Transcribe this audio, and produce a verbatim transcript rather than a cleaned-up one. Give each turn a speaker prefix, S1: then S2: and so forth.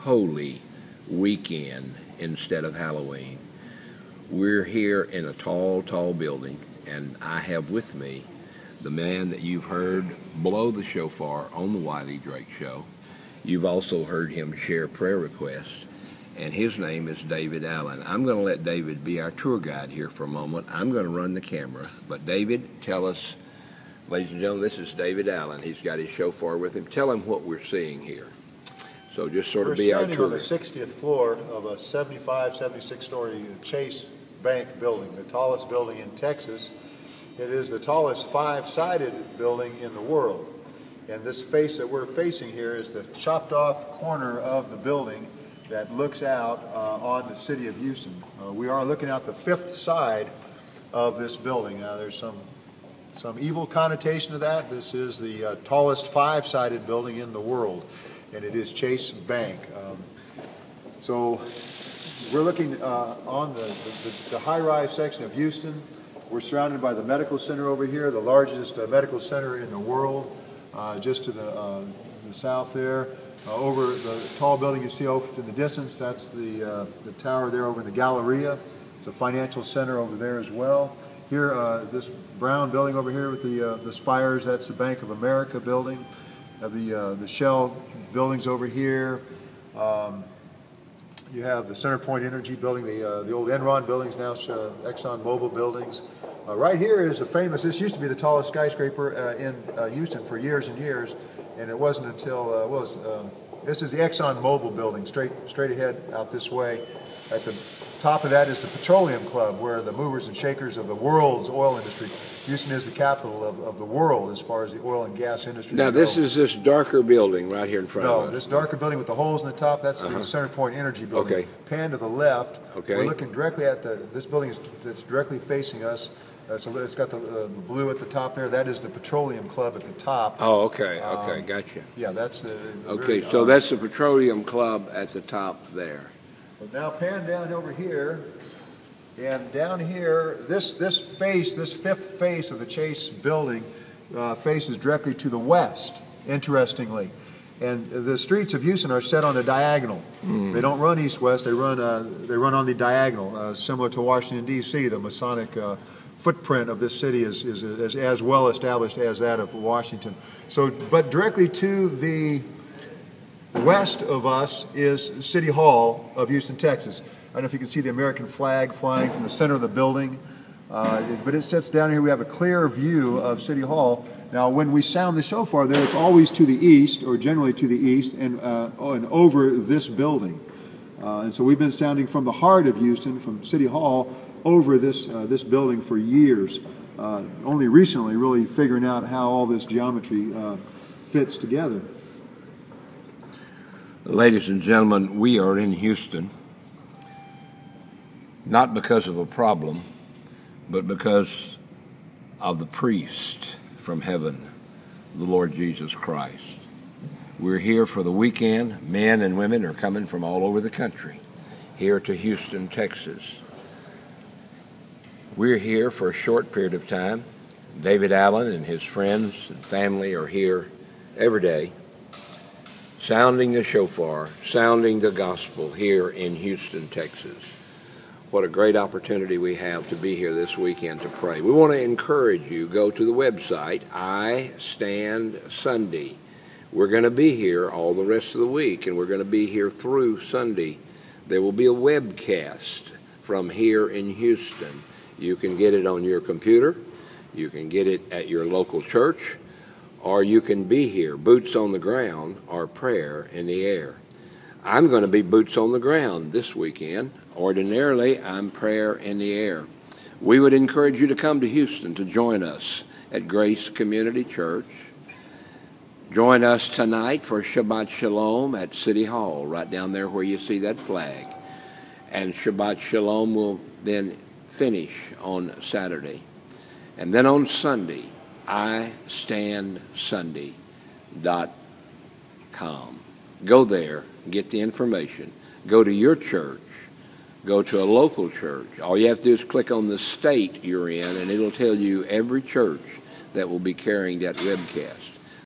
S1: Holy Weekend instead of Halloween. We're here in a tall, tall building, and I have with me the man that you've heard blow the shofar on the Wiley Drake Show. You've also heard him share prayer requests, and his name is David Allen. I'm going to let David be our tour guide here for a moment. I'm going to run the camera, but David, tell us, ladies and gentlemen, this is David Allen. He's got his shofar with him. Tell him what we're seeing here. So just sort of
S2: We're
S1: be our tour.
S2: We're standing on the sixtieth floor of a seventy-five, seventy-six story Chase Bank building, the tallest building in Texas. It is the tallest five-sided building in the world. And this face that we're facing here is the chopped off corner of the building that looks out uh, on the city of Houston. Uh, we are looking out the fifth side of this building. Now there's some some evil connotation to that. This is the uh, tallest five-sided building in the world, and it is Chase Bank. Um, so we're looking uh, on the, the, the high-rise section of Houston. We're surrounded by the medical center over here, the largest uh, medical center in the world, uh, just to the, uh, the south there. Uh, over the tall building you see over in the distance, that's the, uh, the tower there over in the Galleria. It's a financial center over there as well. Here, uh, this brown building over here with the, uh, the spires, that's the Bank of America building. Have the, uh, the Shell buildings over here. Um, you have the CenterPoint Energy building, the, uh, the old Enron buildings, now uh, Exxon Mobil buildings. Uh, right here is a famous, this used to be the tallest skyscraper uh, in uh, Houston for years and years, and it wasn't until, uh, well, it's, uh, this is the Exxon Mobil building, straight, straight ahead out this way. At the top of that is the Petroleum Club, where the movers and shakers of the world's oil industry. Houston is the capital of, of the world as far as the oil and gas industry.
S1: Now this is this darker building right here in front
S2: no,
S1: of us.
S2: No, this darker building with the holes in the top, that's
S1: uh-huh.
S2: the CenterPoint Energy building.
S1: Okay.
S2: Pan to the left,
S1: okay.
S2: We're looking directly at the, this building is that's directly facing us. Uh, so it's got the uh, blue at the top there. That is the Petroleum Club at the top.
S1: Oh, okay, okay,
S2: um,
S1: gotcha.
S2: Yeah, that's the...
S1: Okay,
S2: very,
S1: so
S2: um,
S1: that's the Petroleum Club at the top there.
S2: But now pan down over here, and down here, this, this face, this fifth face of the Chase building uh, faces directly to the west, interestingly. And the streets of Houston are set on a diagonal. Mm. They don't run east-west, they run uh, they run on the diagonal, uh, similar to Washington, D C The Masonic uh, footprint of this city is, is, is as well established as that of Washington. So, but directly to the west of us is City Hall of Houston, Texas. I don't know if you can see the American flag flying from the center of the building, uh, but it sits down here. We have a clear view of City Hall. Now, when we sound the shofar there, it's always to the east, or generally to the east, and, uh, and over this building. Uh, and so we've been sounding from the heart of Houston, from City Hall, over this, uh, this building for years. Uh, only recently really figuring out how all this geometry uh, fits together.
S1: Ladies and gentlemen, we are in Houston, not because of a problem, but because of the priest from heaven, the Lord Jesus Christ. We're here for the weekend. Men and women are coming from all over the country, here to Houston, Texas. We're here for a short period of time. David Allen and his friends and family are here every day, sounding the shofar, sounding the gospel here in Houston, Texas. What a great opportunity we have to be here this weekend to pray. We want to encourage you, go to the website, I Stand Sunday. We're going to be here all the rest of the week, and we're going to be here through Sunday. There will be a webcast from here in Houston. You can get it on your computer, you can get it at your local church, or you can be here, boots on the ground or prayer in the air. I'm going to be boots on the ground this weekend. Ordinarily, I'm prayer in the air. We would encourage you to come to Houston to join us at Grace Community Church. Join us tonight for Shabbat Shalom at City Hall, right down there where you see that flag. And Shabbat Shalom will then finish on Saturday. And then on Sunday, I Stand Sunday dot com. Go there, get the information. Go to your church. Go to a local church. All you have to do is click on the state you're in, and it'll tell you every church that will be carrying that webcast.